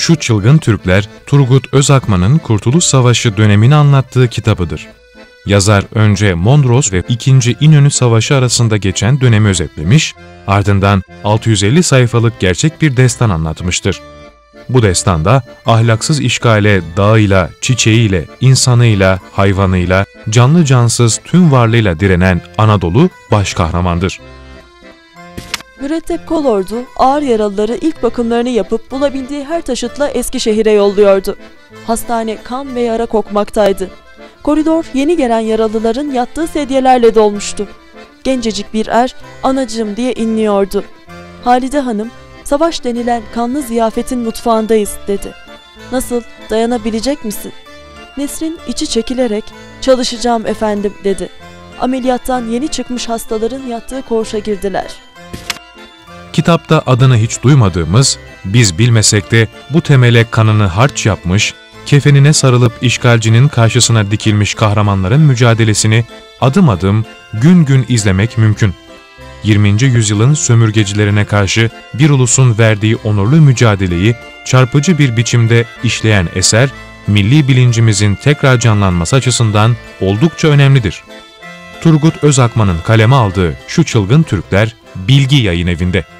Şu Çılgın Türkler, Turgut Özakman'ın Kurtuluş Savaşı dönemini anlattığı kitabıdır. Yazar önce Mondros ve II. İnönü Savaşı arasında geçen dönemi özetlemiş, ardından 650 sayfalık gerçek bir destan anlatmıştır. Bu destanda ahlaksız işgale dağıyla, çiçeğiyle, insanıyla, hayvanıyla, canlı cansız tüm varlığıyla direnen Anadolu baş kahramandır. Mürettep Kolordu ağır yaralıları ilk bakımlarını yapıp bulabildiği her taşıtla Eskişehir'e yolluyordu. Hastane kan ve yara kokmaktaydı. Koridor yeni gelen yaralıların yattığı sedyelerle dolmuştu. Gencecik bir er "Anacığım" diye inliyordu. Halide Hanım, "Savaş denilen kanlı ziyafetin mutfağındayız" dedi. "Nasıl, dayanabilecek misin?" Nesrin içi çekilerek "Çalışacağım efendim" dedi. Ameliyattan yeni çıkmış hastaların yattığı koğuşa girdiler. Kitapta adını hiç duymadığımız, biz bilmesek de bu temele kanını harç yapmış, kefenine sarılıp işgalcinin karşısına dikilmiş kahramanların mücadelesini adım adım, gün gün izlemek mümkün. 20. yüzyılın sömürgecilerine karşı bir ulusun verdiği onurlu mücadeleyi çarpıcı bir biçimde işleyen eser, milli bilincimizin tekrar canlanması açısından oldukça önemlidir. Turgut Özakman'ın kaleme aldığı Şu Çılgın Türkler, Bilgi Yayınevi'nde.